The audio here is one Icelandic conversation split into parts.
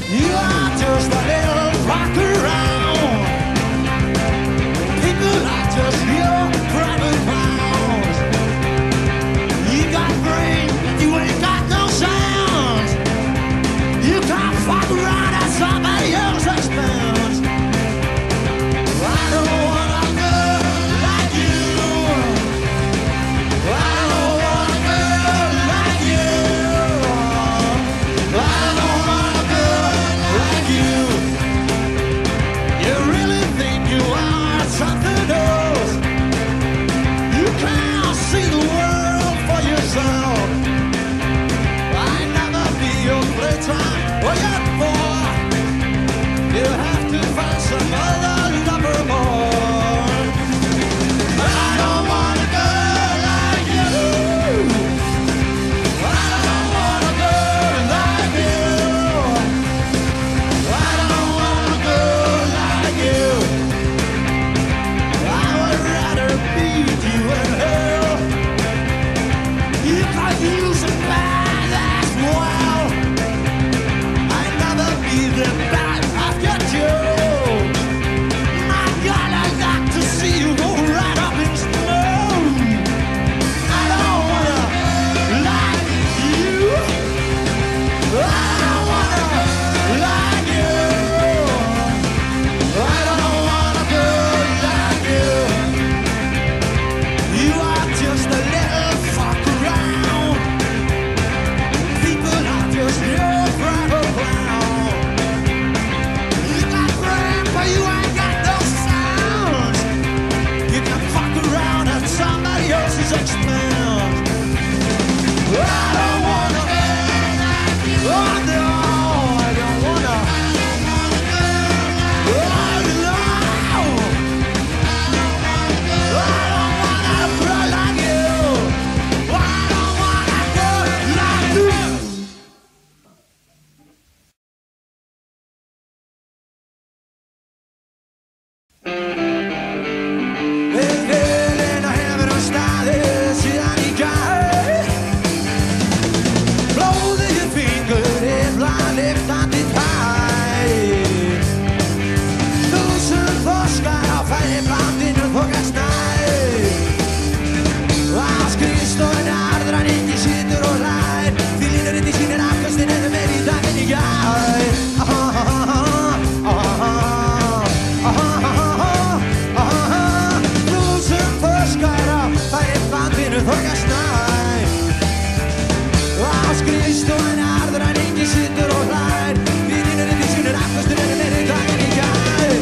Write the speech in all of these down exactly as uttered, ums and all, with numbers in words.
You are just a little rock around. People are just your private clowns. You got brain, you ain't got no sound. You can't fuck around at somebody else's expense. I don't want a girl like you. I don't want a girl like you. I don't want a girl like you. You really think you are something else? You can't see the world for yourself. I'd never be your playtime or your boy. You have to find some other lover boy. I don't want a girl like you. I don't want a girl like you. I don't want a girl like you. I would rather beat you in hell. You can use a bad as well. I'd never be the bad I've got you. My God, I'd like to see you go right up in snow. I don't wanna like you. I don't wanna like you. I don't want a girl like you. You are just a little fuck around. People are just your private clown. You got brain, but you ain't got no sound. You can fuck around at somebody else's expense. I don't wanna oh no, I don't wanna oh no, I don't wanna a girl like you. I don't want a girl like you. Við vélina hefur á staðið síðan í gær. Blóðið í fingur illa lyftandi tær. Þúsund þorskar á færi blandinu þokast nær. Á skrifstofunni arður hann ekki situr og hlær. Því línurinn í sínir afkastin eru meir í dag en í gær. Þúsund þorskar á færi blandinu þokast nær. Á skrifstofunni arður hann ekki situr og hlær. Því línurinn í sínir afkastin eru meir í dag en í gær.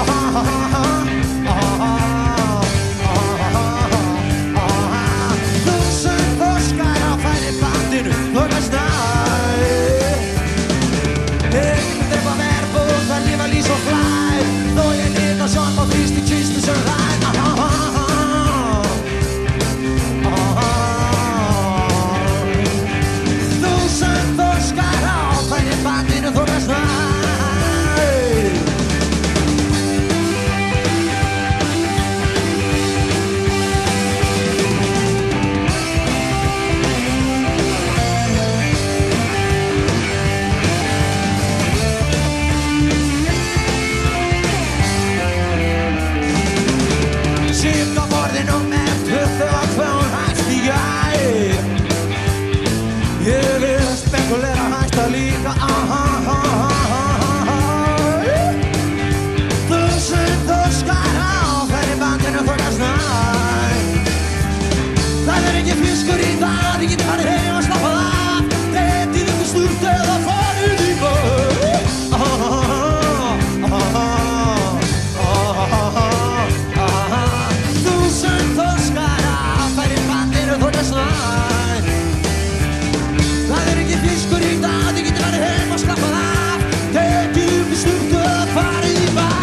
Þúsund þorskar á færi blandinu þokast nær. Enginn drepa verb og það lifa lýs og flær. Þó ég nýta sjálf á þrýst í kistu sem hlær. Þúsund þorskar á færi blandinu þokast nær. Sitt á borðinu með tuttugu og tvö hæst í gær. Ég vil spekulera hæsta líka. Þúsund þorskar á færi bandinu þokast nær. Það er ekki fiskur í það, ég get farið heim og slappað af. Detið ykkur sturt eða farið í börn. Þúsund þorskar á færi bandinu þokast nær. Það er ekki fiskur í það, ég get farið heim og slappað af. Detið ykkur sturt eða farið í börn.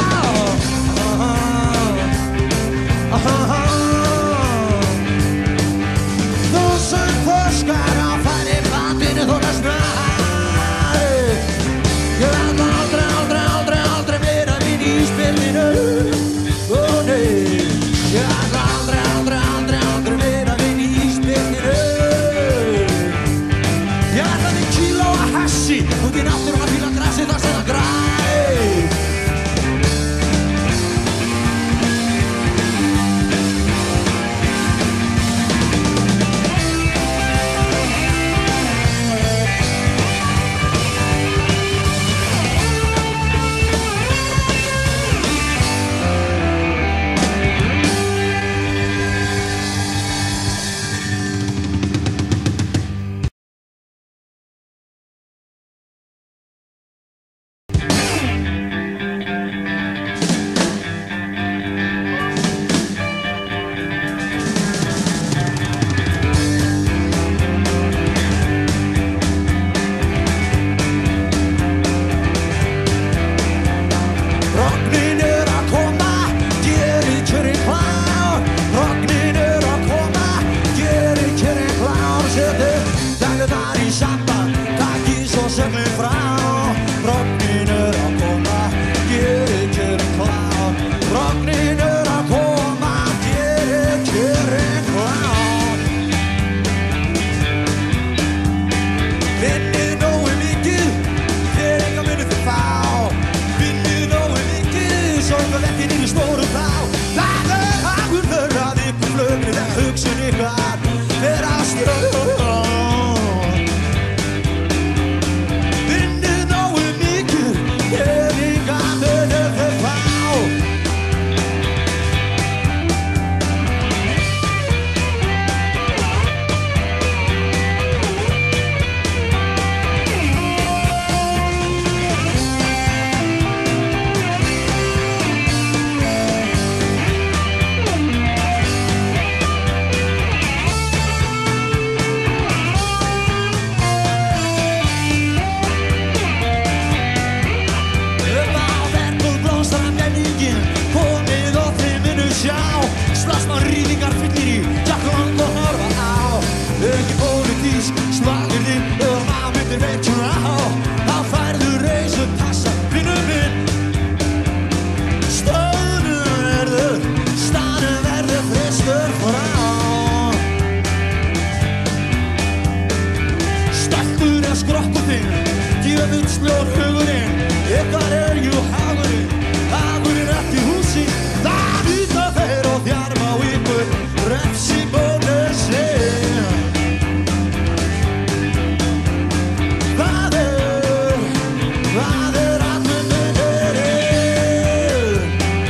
Þúsund þorskar á færi bandinu þokast nær. Ég ætla aldrei, aldrei, aldrei, aldrei meira inn í spilinu. Ó nei. Ég ætla aldrei, aldrei, aldrei, aldrei meira inn í spilinu. Ég ætla við kíló að hassi út í náttúruna fíla grassi þar sem mig frá. Rognin er að koma, gerir kjörin klár. Rognin er að koma, gerir kjörin klár. Vinnið nógu mikið, þér enga munu þið fá. Vinnið nógu mikið, sorgað ekki niður í stóru þá. Það er hagur þeirra að ykkur flögrið en hugsun ykkar er að ströða. Vinnið nógu mikið, þér enga munu þið fá. Slagsmann rýðingar fyllir í jakkan og horfa á. Ekki pólitísk slagurinn og maður myndir veitur á. Þá færðu reysu passa vinnu minn. Stöðnum verður, staðnum verður fristur frá. Stakkur er skrokkur þinn, djöfullsljór hugurinn. Ykkar er jú hagurinn, hagurinn ekki húsinn. Það vita þeir og þjarma á ykkur refsibónusinn. Hvað er, hvað er allir minnirinn?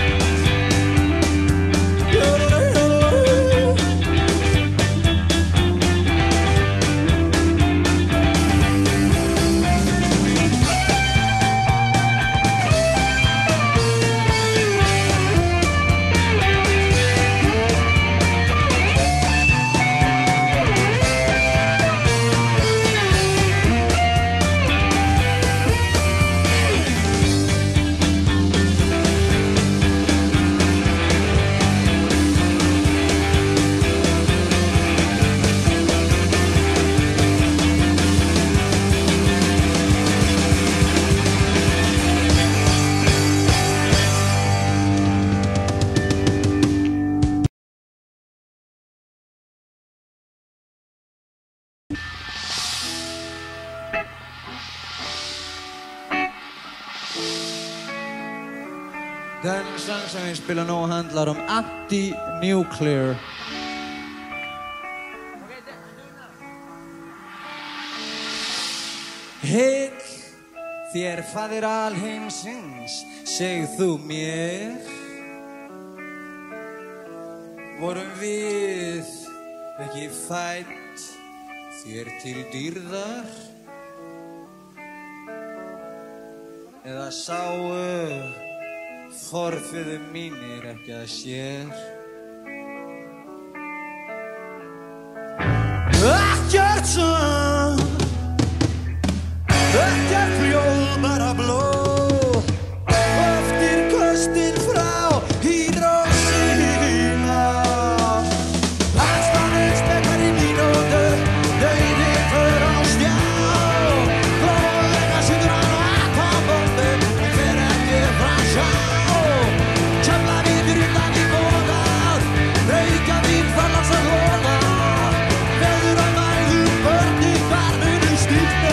Den sång som vi spelar nu handlar om anti-nuclear. Heill þér faðir alheimsins, segð þú mér. Vorum við ekki fædd þér til dýrðar? Eða sáu forfeður mínir ekki að sér? Ekkert sang, ekkert hljóð, bara blóð. Eftir köstin frá hídrósína. Landstannir spekar í mínútu, dauðinn för á stjá. Blóðina syngur hann á atombombu, en fer ekki frá sjá. Keflavíkur utan í góðar, Reykjavík fallast að hóla. Veður að mæðu börni hvar munu stífna.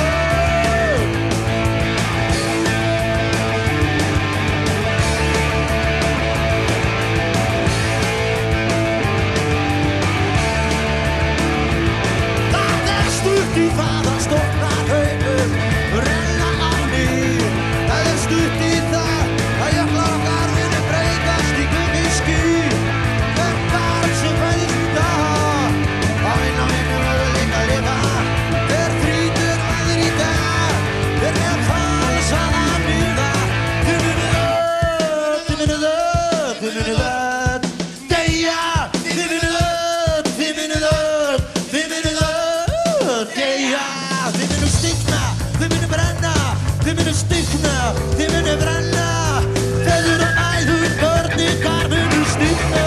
Það er stutt í það að stofna haugum, renna á mig. Það er stutt í það að jöklar okkar munu breytast í gummiský. Hvern barn sem fæðist í dag, á einn á einu möguleika að lifa. Hver þrýtur aðrir í dag, hver með falsaða miða. Þið munið öll, þið munið öll, þið munið öll deyja. Þið munið öll, þið munið öll, þið munið öll deyja. Þið munið stikna, þið munið brenna, þið munið stikna, þið munið brenna. Feður og mæður, börn ykkar munu stikna.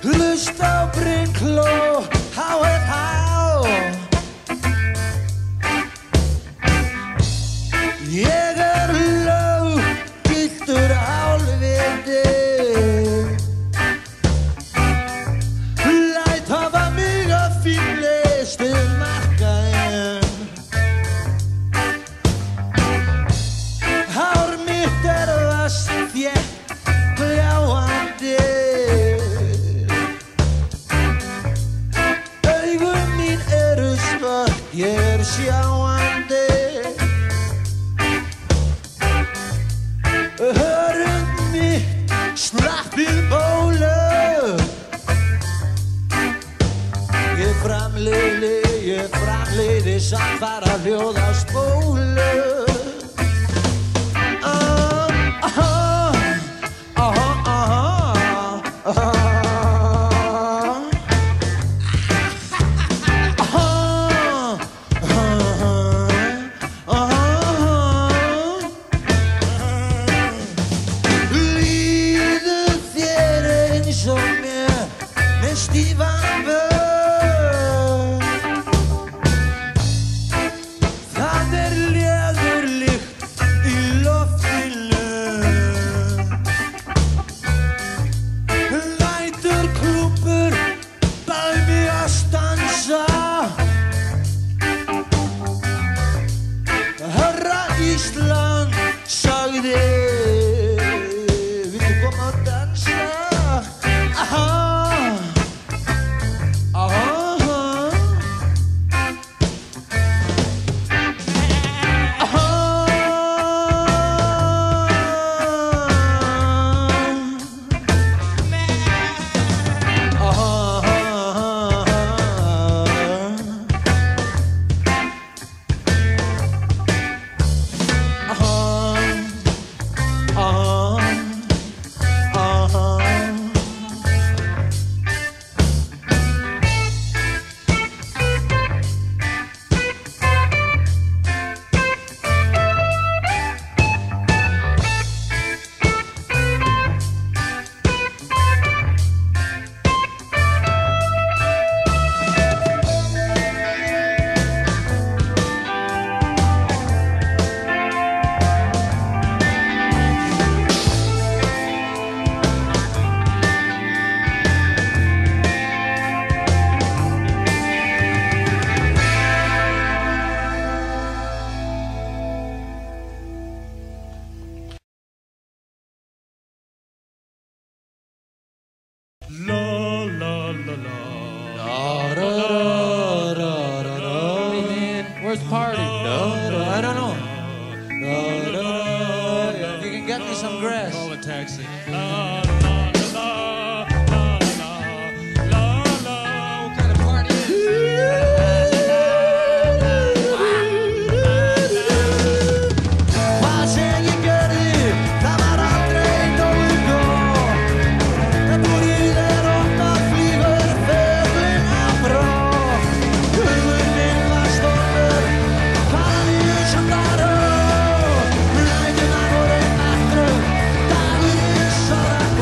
Hlust á Brinkló, há er há. Ég er löggiltur hálfviti. Læt hafa mig að fínleistu markaðinn. Hár mitt er vast þétt gljáandi. Augu mín eru svört, ég er sjáandi. Hörund mitt slappið bólu. Ég framleiði, ég framleiði samfara hljóð á spólu. Ah, ah, ah, ah, ah, ah. Ísland sagði, viltu koma að dansa? Aha, aha, aha. Where's the party? No, no, I don't know. No, no, no. If you can get me some grass. Call a taxi. Sorry.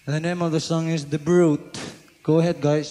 And the name of the song is The Brute. Go ahead, guys.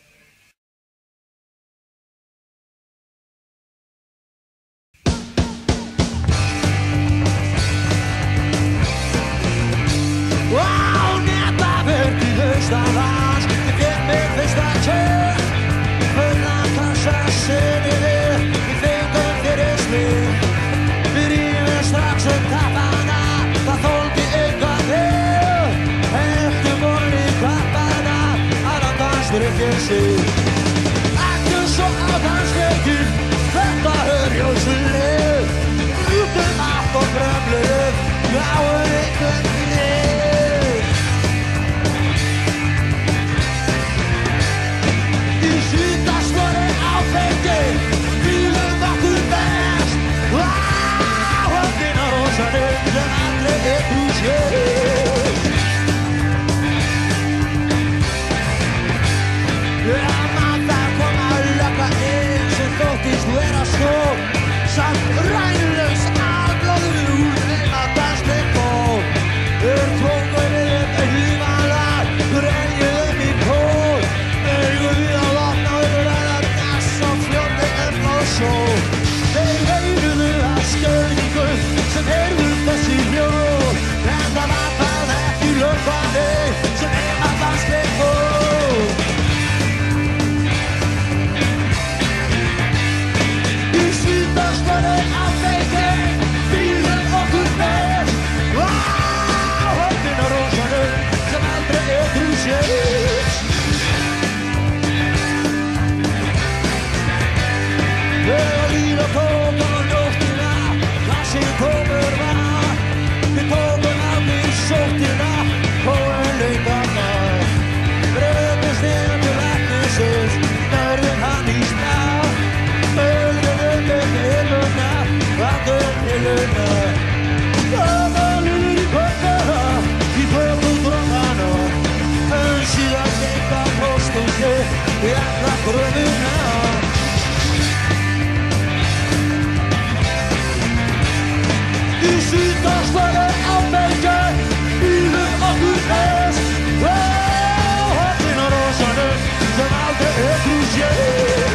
Wow, netta verkt í haustanvans Ég fékk mig fyrsta kjör Fulla kassa sinni við Við fengum fyrir slið Við rífum strax um tappana Það þoldi engan við Eftir morgun í klappana Annan dans drikkir sig Ekki svo á dansleikin Þetta hör jóslið Út um allt og brömlið Já, er einhvern grið Sýtast voru áfengi, bílum okkur best Á höndina rosanum sem aldrei er brúsið Ja, mann, það kom að lögga inn sem þóttist vera skóp Samt ræðlaus afblóður úr heima dansleik ból Er tóngur við upp að hímalag, renjum í pól Eigum við að vakna og verða gas og fljóta um og sjó Þeir veiruðu að skauningu sem heyrðu þessi hljóð En það var það ekki lögfandi sem heima dansleik ból Í síðast voru áfengi, bílum okkur best Á höndina rosanum sem aldrei er brúsið Þegar líða tók á nóttina, klassin komur var Við tókum af því sóttina og en leikana Bröðumst niður til læknisins, nörðum hann í stað Mögðum upp með hilluna, vandum hilluna Öðalur í kvöldina, í kvöldum drömmana En síðan geng á pósthúsi í alla gröfuna Í síðast voru áfengi, bílum okkur best Á höndina rosanum sem aldrei er brúsið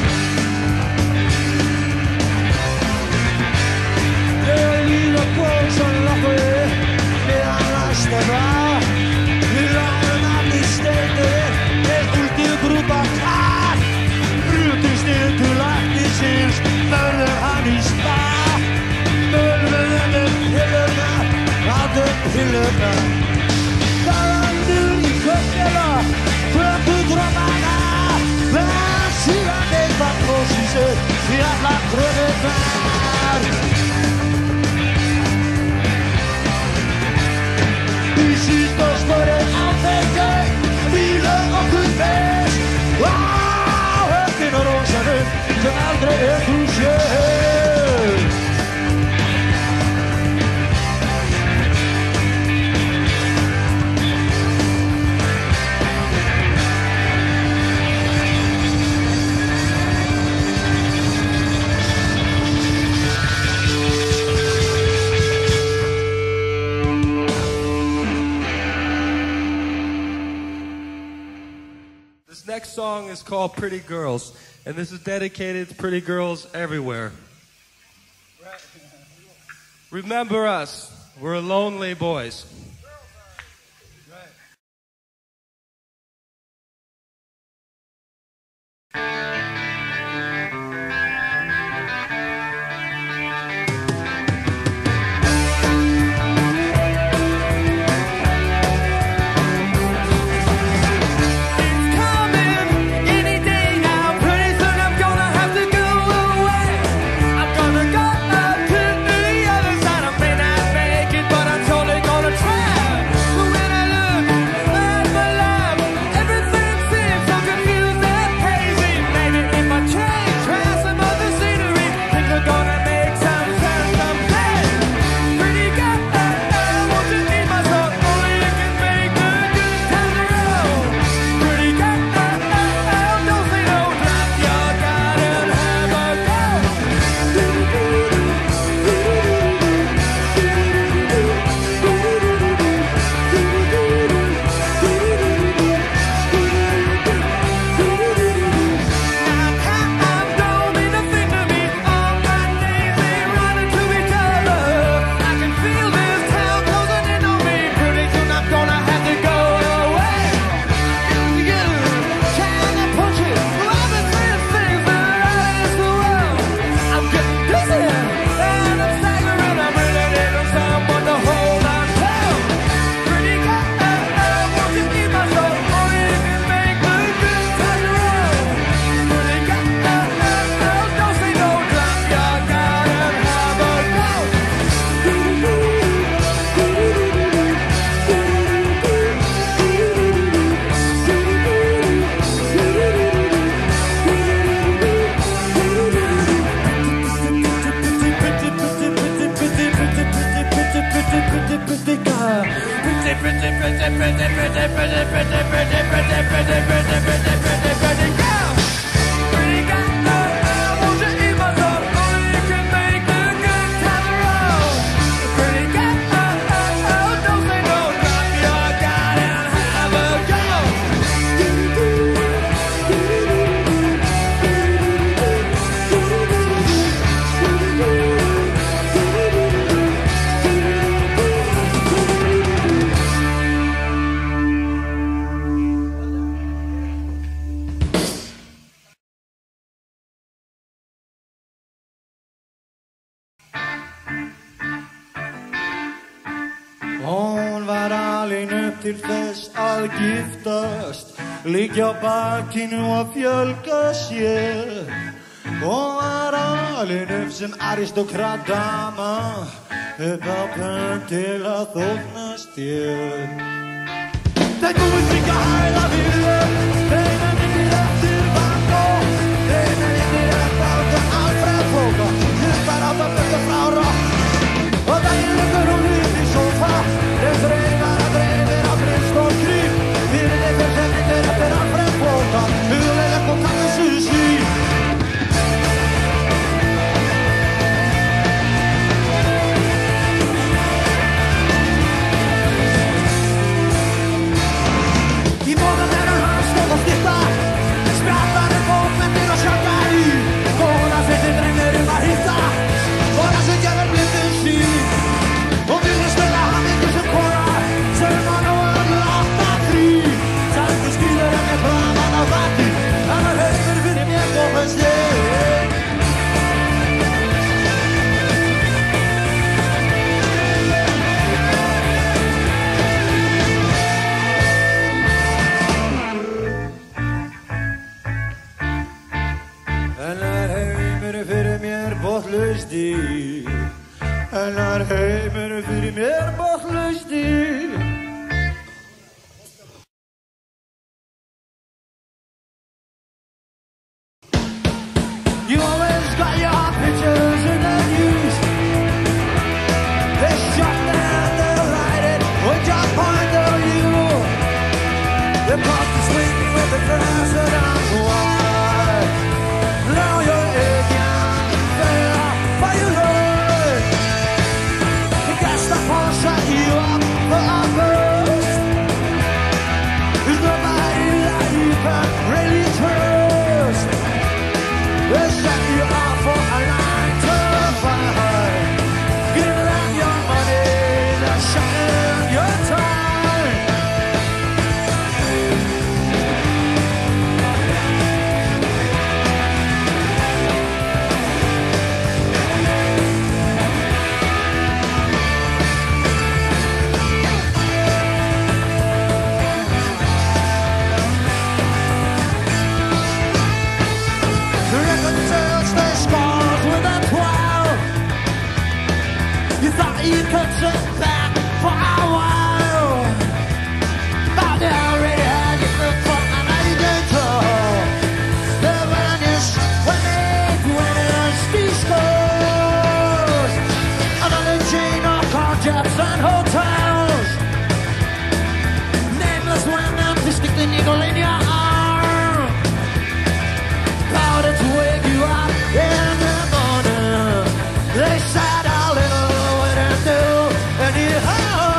Þegar líða kvöld sem lokkuði meðan næsta var Við lágum allir steindir, eitt út í grúpa kall Brutust niður til læknisins, mörður hann í stað Mölvum um hilluna, vandum hilluna Galandur í kvöldina, kvöldum drömmana En síðan eitthvað prósísið í alla gröfunar Í síðast voru áfengi, bílum okkur best Á höndina rosanum sem aldrei er brúsið This next song is called Pretty Girls, and this is dedicated to pretty girls everywhere. Remember us, we're lonely boys. But I'm totally gonna try. When I look pretty, pretty, pretty, pretty, pretty, pretty, pretty, pretty, pretty, pretty, pretty girl. Pretty girl, I want you in my love, only you can make a good time roll. Pretty girl, don't say no, drop your guard and have a go. Hon var aldrig upp till þess að giftast, liggja á bakinu og fjölga sér. Hon var aldrig upp sem aristokratdama, upp á pönn til að þóknast þér. Þeir búið þrygga hæða fyrir, þeir nefnir eftir Van Gogh, þeir nefnir eftir Alfred Foga, hlustar á það besta frá rock. Og daginn liggur hún upp í sofa, þeir þreifar að dreifir á brist og kryp, fyrir þeir fyrir sem myndir eftir Alfred Foga, hugleiðleg og kannið sushi. Í móðan er hann stóð og styrta, sprattaði bókmyndir og sjöka í, góða fyrir drengir um að hitta, og það sem gefur blindin sín, og vilja spila hann ykkur sem kona, sem hann og hann láta frí, sæltu skýður en ég framan á vati, hann er heimur fyrir mér góðan steg. Hennar heimur fyrir mér botlaust dýr, hennar heimur fyrir mér botlaust dýr. You always got your pictures in the news, they shot down, they write it, with your point of view. They pop to swing me with the president's wife. Now you're again there by your Lord. The Gestapo shut you up for a ghost. There's nobody that you can really trust. They shut you up for a nine to five. Give them your money, they're shutting your time. The record sales their scores with a twelve. You thought you could sit back for a while, but they already had you booked for an identical. The vanished when they winners these scores. Another chain of car jobs and hotels. Nameless when empty, stick the needle in your arm. Powder to wake you up in the morning. They said a little wouldn't do any harm.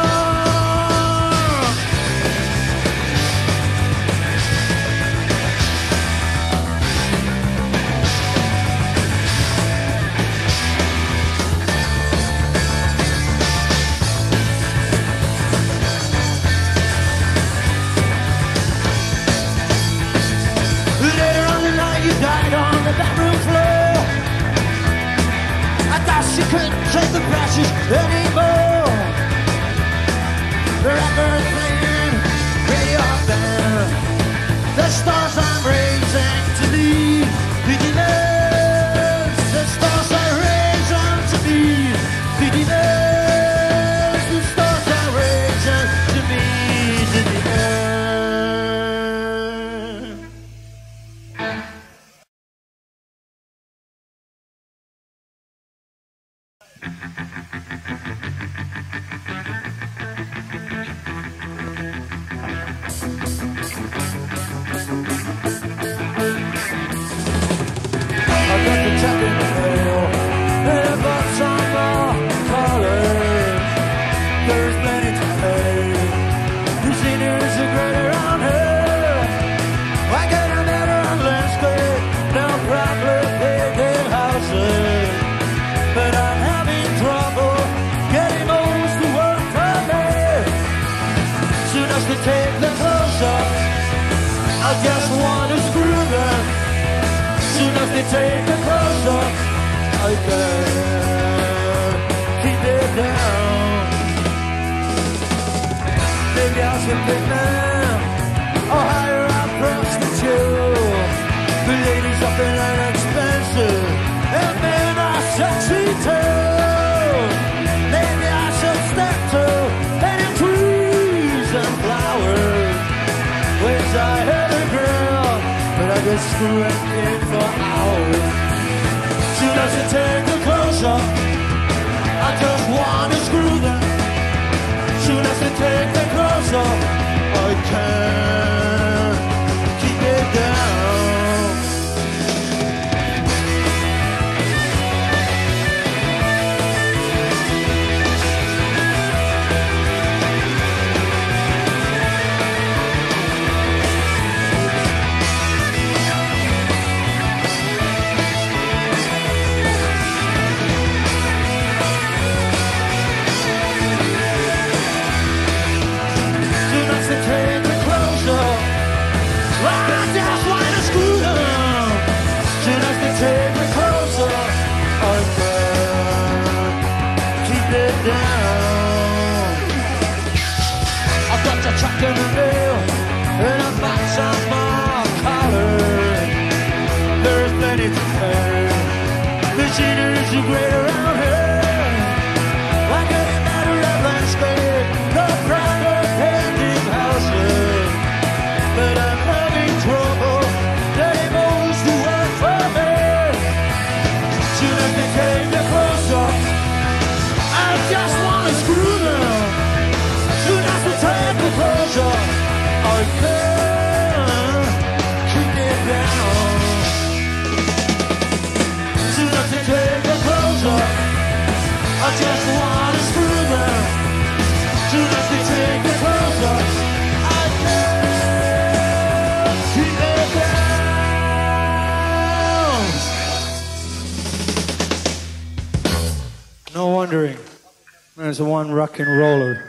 Later on the night you died on the bathroom floor. I thought she couldn't take the pressures anymore. The record playing, radio band. The stars are raising to me, beginners. The stars are raising to me, beginners. The stars are raising to me, beginners. they take the clothes off, I can keep it down. Maybe I'll some big man or hire a prostitute. The ladies up in an expensive and men are sexy too. Maybe I should step to any trees and flowers. Wish I had a girl, but I could screw it in for hours. She doesn't take the clothes off, I just want to screw them. She doesn't take the clothes off, I can't keep it down. Take the clothes off, I just want to screw them. She doesn't take the clothes off, I can't keep it down. I've got the truck in the mail and a box on my collar. There's plenty to pay. The scenery's so great around here. Like a matter of landscape, no private painting houses. But I'm having trouble getting those to work for me. Soon as they take the clothes off, I just want to screw them. Soon as they take the clothes off, I can't keep it down. Soon as they take the clothes off, I just want to screw them. Soon as they take the clothes off, I can't keep it down. No wondering. There's one rock and roller.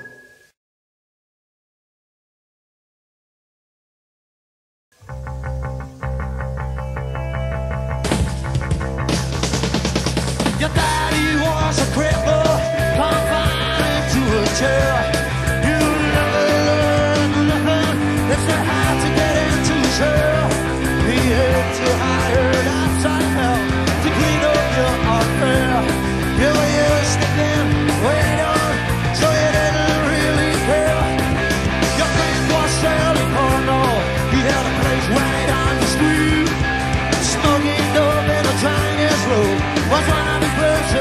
Your daddy was a cripple, confined to a chair. You never learned nothing, it's so hard to get into his hair. He had to hire an outside help to clean up your affair. You were used to them, wait on, so you didn't really care. Your friend was selling porno, he had a place right on the street. Smoking dope in a Chinese room was one of his places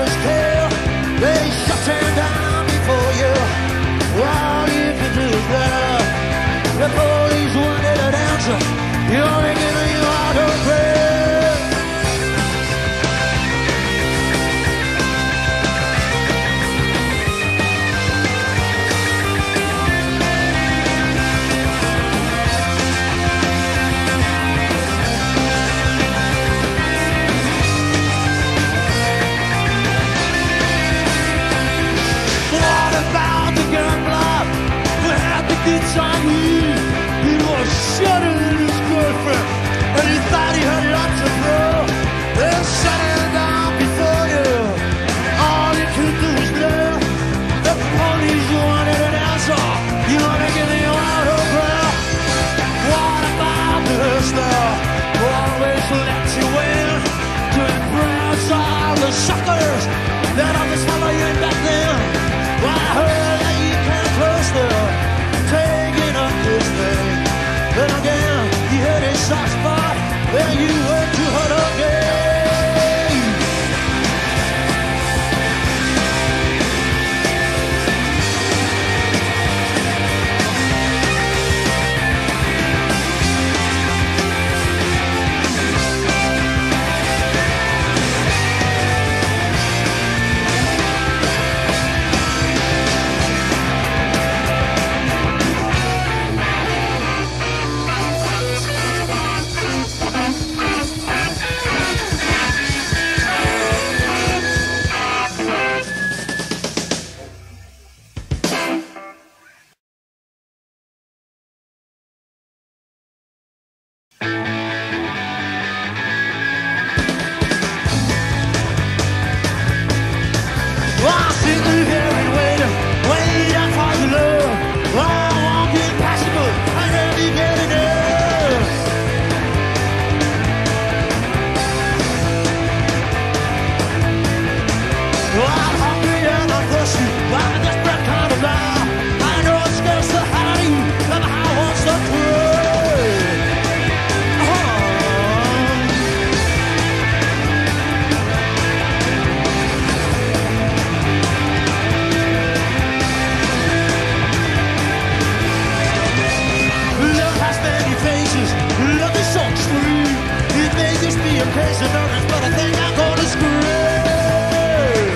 crazy nervous, but I think I'm gonna scream.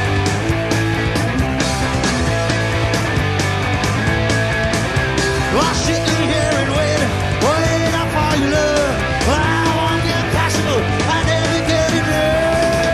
I'm sitting here and waiting, waiting up for your love. I want the impossible, I never get enough.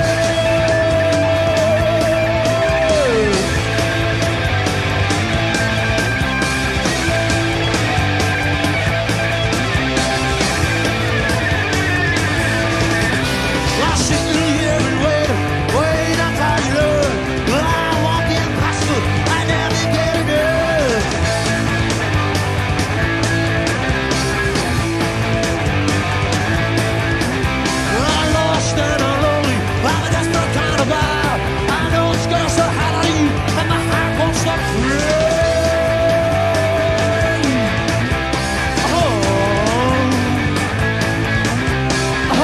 I'm sitting here and waiting, waiting up for your love. I want the impossible, I never get enough. I'm lost and I'm lonely, I'm a desperate kind of guy. I know it's gonna so hard on you, and my heart won't stop breaking. Oh, oh,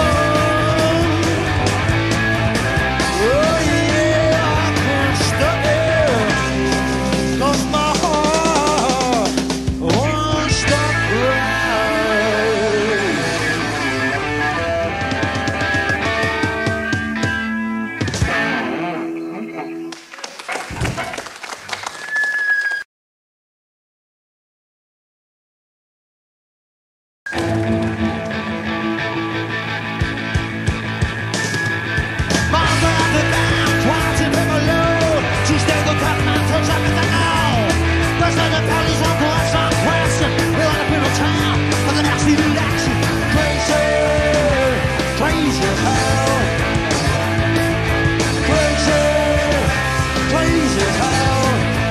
oh yeah, I can't stop it, 'cause my heart won't stop breaking. Mom grabbed the bag, twice and hit my load. She stayed on top of my toes, I think I know. First of the police won't go out some question. We want a little town, but the next little action. Crazy, crazy as hell. Crazy, crazy as hell.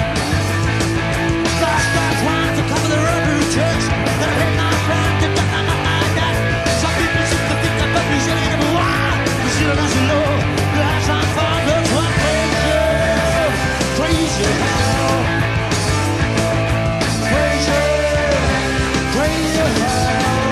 Flash back trying to cover the rubber checks. Then I hit my friend, get back on my mind. Some people seem to think that Bubbi's in it, but why? Cause you doesn't know. That's not fun, that's what crazy, crazy as hell. Crazy, crazy as hell.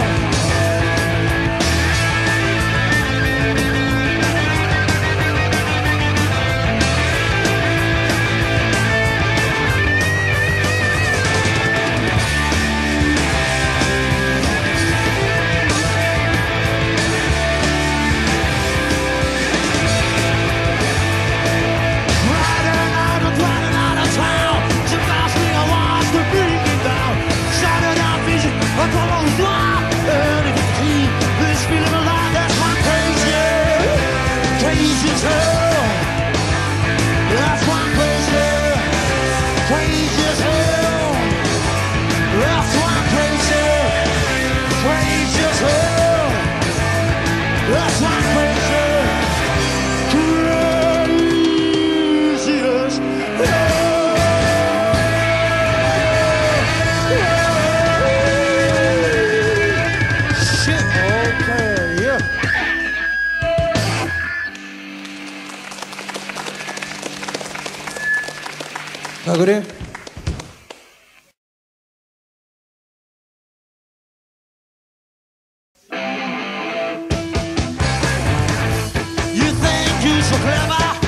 Riding out and riding out of town. She fast me, I want to bring me down. Shining out vision, I come on the fly. And if it's he, this feeling alive, that's why I'm crazy. Crazy as hell. That's why I'm crazy. Crazy as hell. That's why I'm crazy. Crazy as hell. That's why I'm crazy. Crazy as hell. Shit, okay, yeah. Takk fyrir. You think you're so clever,